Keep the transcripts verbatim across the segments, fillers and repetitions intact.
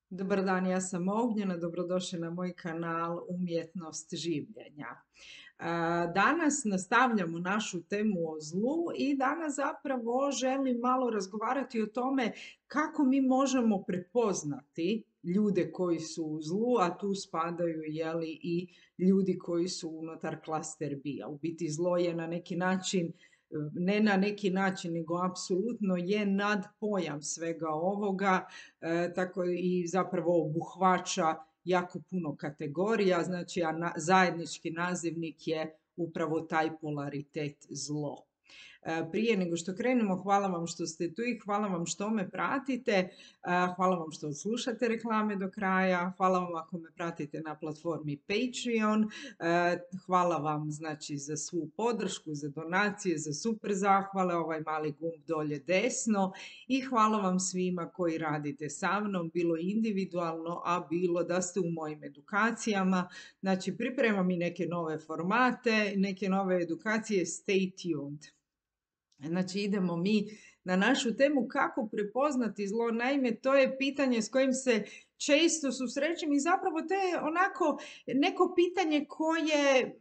Dobar dan, ja sam Ognjena, dobrodošli na moj kanal Umjetnost življenja. Danas nastavljamo našu temu o zlu i danas zapravo želim malo razgovarati o tome kako mi možemo prepoznati ljude koji su u zlu, a tu spadaju jeli, i ljudi koji su unutar klaster B-a. U biti zlo je na neki način, ne na neki način, nego apsolutno je nadpojam svega ovoga, e, tako i zapravo obuhvaća jako puno kategorija, znači a na, zajednički nazivnik je upravo taj polaritet zlo. Prije nego što krenemo, hvala vam što ste tu i hvala vam što me pratite, hvala vam što odslušate reklame do kraja, hvala vam ako me pratite na platformi Patreon, hvala vam znači za svu podršku, za donacije, za super zahvale, ovaj mali gumb dolje desno i hvala vam svima koji radite sa mnom, bilo individualno, a bilo da ste u mojim edukacijama. Znači pripremam i neke nove formate, neke nove edukacije, stay tuned. Znači idemo mi na našu temu kako prepoznati zlo. Naime, to je pitanje s kojim se često susrećem i zapravo to je onako neko pitanje koje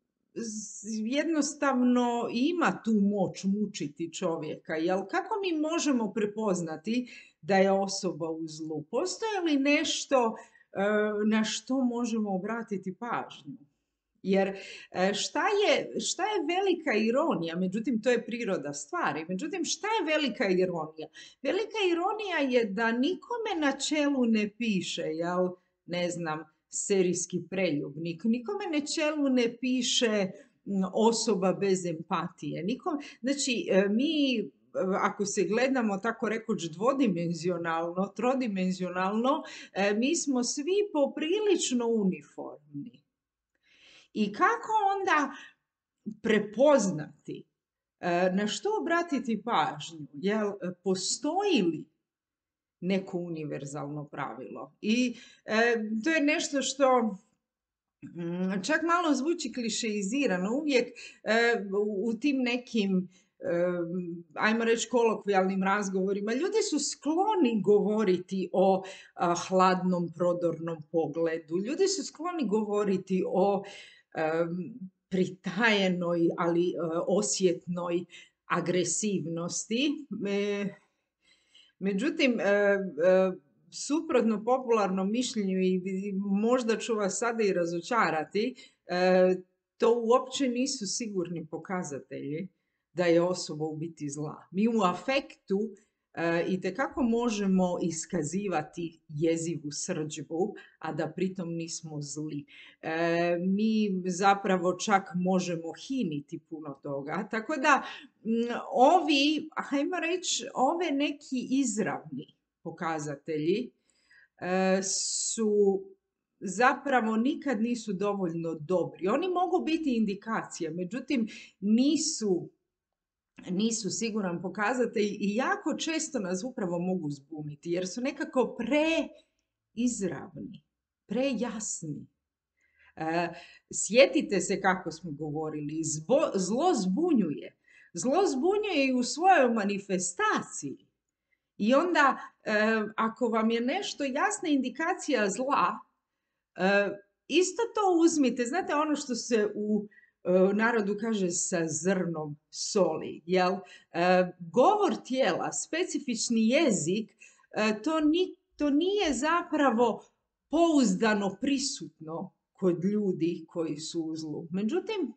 jednostavno ima tu moć mučiti čovjeka. Jel kako mi možemo prepoznati da je osoba u zlu? Postoje li nešto na što možemo obratiti pažnju? Jer šta je, šta je velika ironija, međutim to je priroda stvari, međutim šta je velika ironija? Velika ironija je da nikome na čelu ne piše, jel, ne znam, serijski preljubnik, nikome na čelu ne piše osoba bez empatije. Nikom, znači mi ako se gledamo tako rekoć dvodimenzionalno, trodimenzionalno, mi smo svi poprilično uniformni. I kako onda prepoznati, na što obratiti pažnju, jel postoji li neko univerzalno pravilo? I e, to je nešto što čak malo zvuči klišeizirano, uvijek e, u tim nekim, e, ajmo reći kolokvijalnim razgovorima, ljudi su skloni govoriti o a, hladnom prodornom pogledu, ljudi su skloni govoriti o pritajenoj, ali osjetnoj agresivnosti. Međutim, suprotno popularnom mišljenju i možda ću vas sada i razočarati, to uopće nisu sigurni pokazatelji da je osoba u biti zla. Mi u afektu itekako možemo iskazivati jezivu srdžbu, a da pritom nismo zli. E, mi zapravo čak možemo hiniti puno toga. Tako da ovi, hajmo reći, ove neki izravni pokazatelji e, su zapravo nikad nisu dovoljno dobri. Oni mogu biti indikacije, međutim nisu nisu siguran pokazatelj i jako često nas upravo mogu zbuniti jer su nekako preizravni, prejasni. E, sjetite se kako smo govorili, zbo, zlo zbunjuje. Zlo zbunjuje i u svojoj manifestaciji. I onda, e, ako vam je nešto jasna indikacija zla, e, isto to uzmite. Znate ono što se u narodu kaže sa zrnom soli, jel? E, govor tijela, specifični jezik, e, to, ni, to nije zapravo pouzdano prisutno kod ljudi koji su u zlu. Međutim,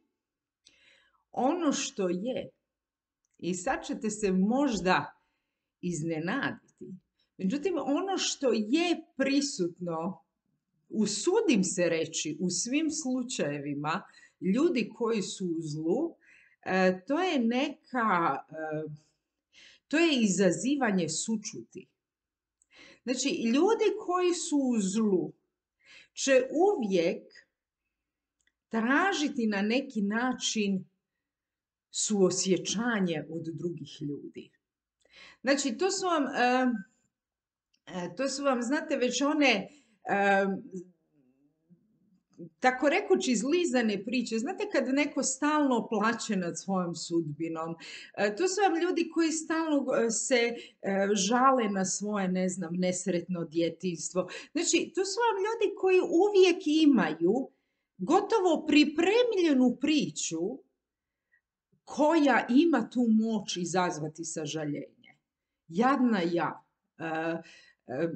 ono što je, i sad ćete se možda iznenaditi, međutim, ono što je prisutno, usudim se reći, u svim slučajevima, ljudi koji su u zlu, to je neka, to je izazivanje sućuti. Znači, ljudi koji su u zlu će uvijek tražiti na neki način suosjećanje od drugih ljudi. Znači, to su vam, to su vam, znate, već one tako rekući izlizane priče. Znate kad neko stalno plače nad svojom sudbinom, e, to su vam ljudi koji stalno e, se e, žale na svoje, ne znam, nesretno djetinjstvo. Znači, to su vam ljudi koji uvijek imaju gotovo pripremljenu priču koja ima tu moć izazvati sažaljenje. Jadna ja. E, e,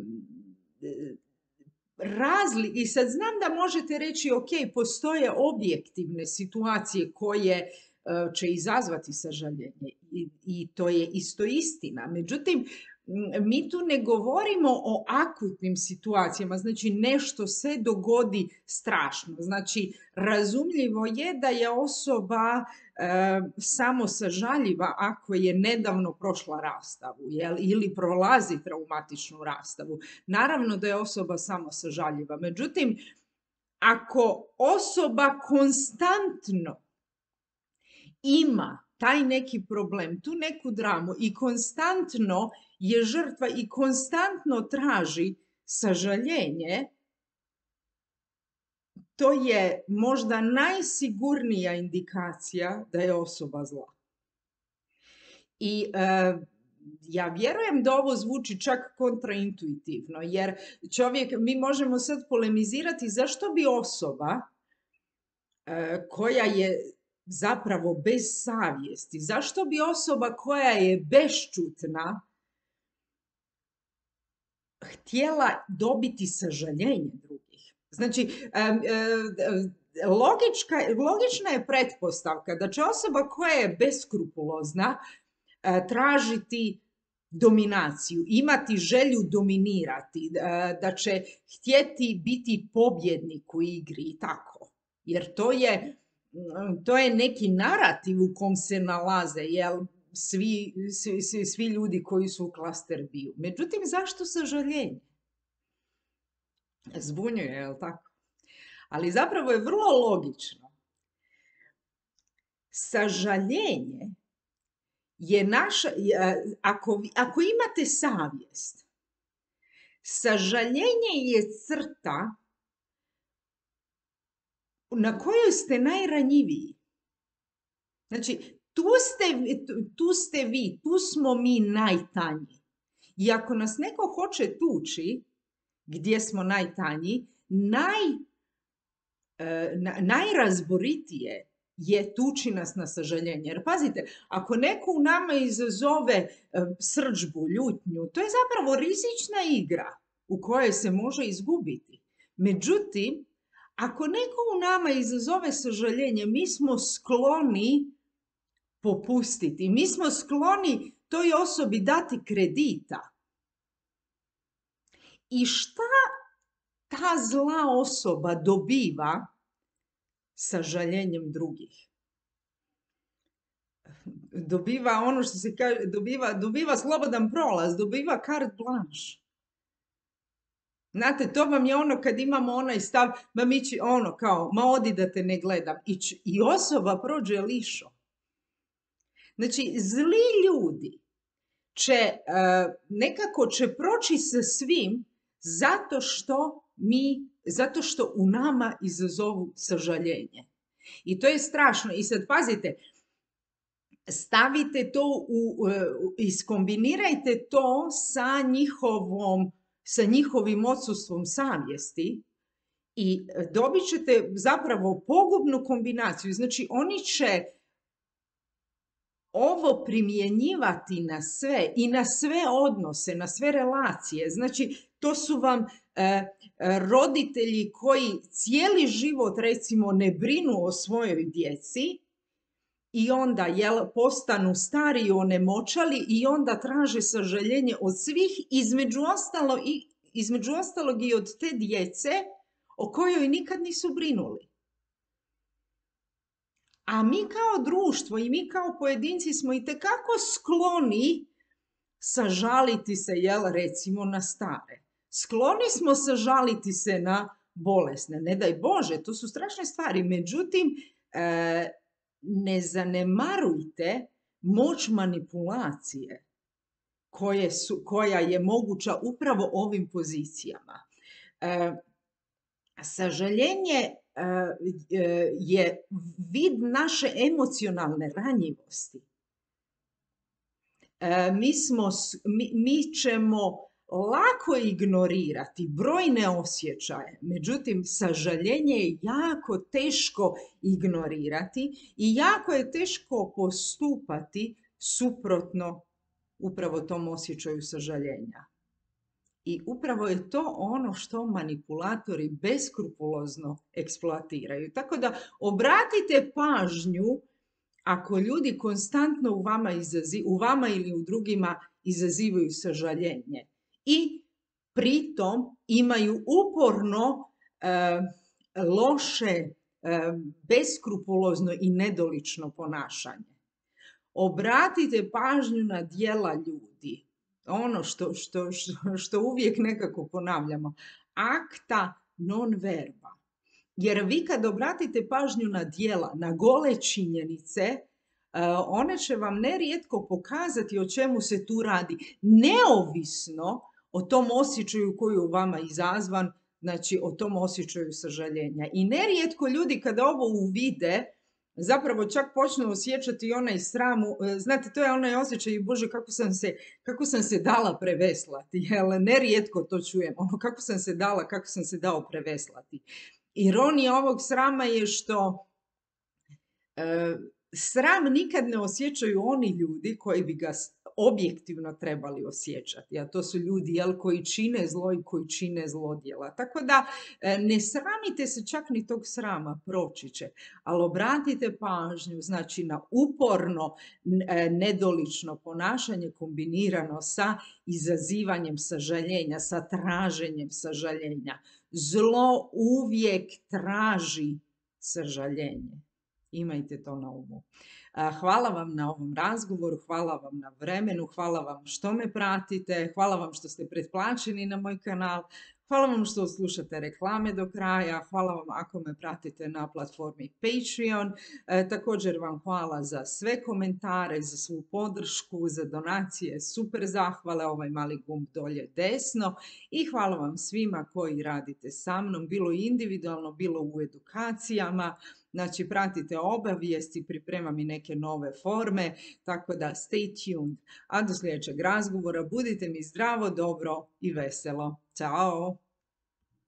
Razli, i sad znam da možete reći, ok, postoje objektivne situacije koje uh, će izazvati sažaljenje i, i to je isto istina. Međutim, mi tu ne govorimo o akutnim situacijama, znači nešto se dogodi strašno. Znači, razumljivo je da je osoba e, samo sažaljiva ako je nedavno prošla rastavu, jel, ili prolazi traumatičnu rastavu. Naravno da je osoba samo sažaljiva. Međutim, ako osoba konstantno ima taj neki problem, tu neku dramu i konstantno je žrtva i konstantno traži sažaljenje, to je možda najsigurnija indikacija da je osoba zla. I e, ja vjerujem da ovo zvuči čak kontraintuitivno, jer čovjek, mi možemo sad polemizirati zašto bi osoba e, koja je zapravo bez savjesti, zašto bi osoba koja je bešćutna htjela dobiti sažaljenje drugih. Znači, logička, logična je pretpostavka da će osoba koja je beskrupulozna tražiti dominaciju, imati želju dominirati, da će htjeti biti pobjednik u igri i tako. Jer to je, to je neki narativ u kom se nalaze, jel? Svi, svi, svi ljudi koji su u klaster bio. Međutim, zašto sažaljenje? Zbunjuje, je li tako? Ali zapravo je vrlo logično. Sažaljenje je naša, ako, ako imate savjest, sažaljenje je crta na kojoj ste najranjiviji. Znači, Tu ste, tu ste vi, tu smo mi najtanji. I ako nas neko hoće tući, gdje smo najtanji, naj, na, najrazboritije je tući nas na sažaljenje. Jer pazite, ako neko u nama izazove srdžbu, ljutnju, to je zapravo rizična igra u kojoj se može izgubiti. Međutim, ako neko u nama izazove sažaljenje, mi smo skloni popustiti. Mi smo skloni toj osobi dati kredita. I šta ta zla osoba dobiva sažaljenjem drugih? Dobiva ono što se kaže, dobiva, dobiva slobodan prolaz, dobiva carte blanche. Znate, to vam je ono kad imamo onaj stav, ma mi će ono kao, ma odi da te ne gledam. I, i osoba prođe lišo. Znači, zli ljudi će, uh, nekako će proći sa svim zato što mi, zato što u nama izazovu sažaljenje. I to je strašno. I sad pazite, stavite to, u, uh, iskombinirajte to sa njihovom, sa njihovim odsustvom savjesti i dobit ćete zapravo pogubnu kombinaciju. Znači, oni će ovo primjenjivati na sve i na sve odnose, na sve relacije. Znači, to su vam e, roditelji koji cijeli život, recimo, ne brinu o svojoj djeci i onda jel, postanu stari i onemoćali i onda traže sažaljenje od svih, između, ostalo, i, između ostalog i od te djece o kojoj nikad nisu brinuli. A mi kao društvo i mi kao pojedinci smo itekako skloni sažaliti se, jel, recimo, na stare. Skloni smo sažaliti se na bolesne. Ne daj Bože, to su strašne stvari. Međutim, e, ne zanemarujte moć manipulacije koje su, koja je moguća upravo ovim pozicijama. E, Sažaljenje e, e, je vid naše emocionalne ranjivosti. E, mi, smo, mi, mi ćemo lako ignorirati brojne osjećaje, međutim, sažaljenje je jako teško ignorirati i jako je teško postupati suprotno upravo tom osjećaju sažaljenja. I upravo je to ono što manipulatori beskrupulozno eksploatiraju. Tako da obratite pažnju ako ljudi konstantno u vama, izazi, u vama ili u drugima izazivaju sažaljenje i pritom imaju uporno e, loše, e, beskrupulozno i nedolično ponašanje. Obratite pažnju na djela ljudi. Ono što, što, što, što uvijek nekako ponavljamo. Acta non verba. Jer vi kad obratite pažnju na djela, na gole činjenice, one će vam nerijetko pokazati o čemu se tu radi. Neovisno o tom osjećaju koji je u vama izazvan, znači o tom osjećaju sažaljenja. I nerijetko ljudi kada ovo uvide, zapravo čak počnu osjećati onaj sram, znate, to je onaj osjećaj, Bože, kako sam se, kako sam se dala preveslati, jel, nerijetko to čujem, ono, kako sam se dala, kako sam se dao preveslati. Ironija ovog srama je što e, sram nikad ne osjećaju oni ljudi koji bi ga objektivno trebali osjećati, a to su ljudi, jel, koji čine zlo i koji čine zlodjela. Tako da ne sramite se čak ni tog srama, proći će, ali obratite pažnju, znači, na uporno nedolično ponašanje kombinirano sa izazivanjem sažaljenja, sa traženjem sažaljenja. Zlo uvijek traži sažaljenje. Imajte to na umu. Hvala vam na ovom razgovoru, hvala vam na vremenu, hvala vam što me pratite, hvala vam što ste pretplaćeni na moj kanal, hvala vam što slušate reklame do kraja, hvala vam ako me pratite na platformi Patreon. E, također vam hvala za sve komentare, za svu podršku, za donacije, super zahvale, ovaj mali gumb dolje desno i hvala vam svima koji radite sa mnom, bilo individualno, bilo u edukacijama. Znači, pratite obavijesti, pripremam i neke nove forme, tako da stay tuned. A do sljedećeg razgovora budite mi zdravo, dobro i veselo. Ćao!